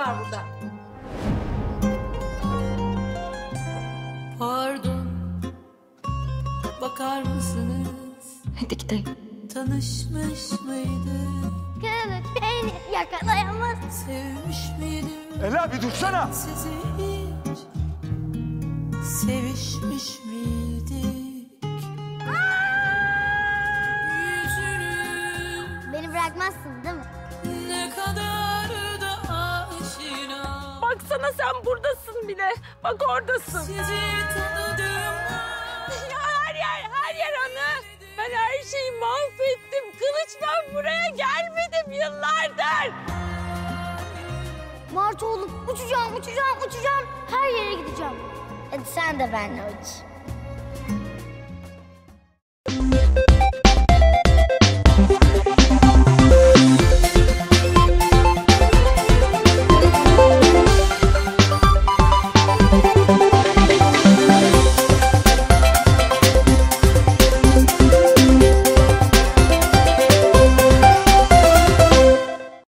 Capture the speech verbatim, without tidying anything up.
var burada. Pardon, bakar mısınız? Hadi gidelim. Tanışmış mıydık? Kılıç beni yakalayamaz. Sevmiş miydim? Ela bir dursana. Sizi hiç sevişmiş miydik? Yüzünü Beni bırakmazsın değil mi? ne kadar da aşina. Baksana sen buradasın bile. Bak oradasın. Sizi tanıdım. Ya her yer, her yer anı. Ben her şeyi mahvettim. Kılıç ben buraya gelmedim yıllardır. Martı olup uçacağım, uçacağım, uçacağım. Her yere gideceğim. Hadi sen de benimle uç.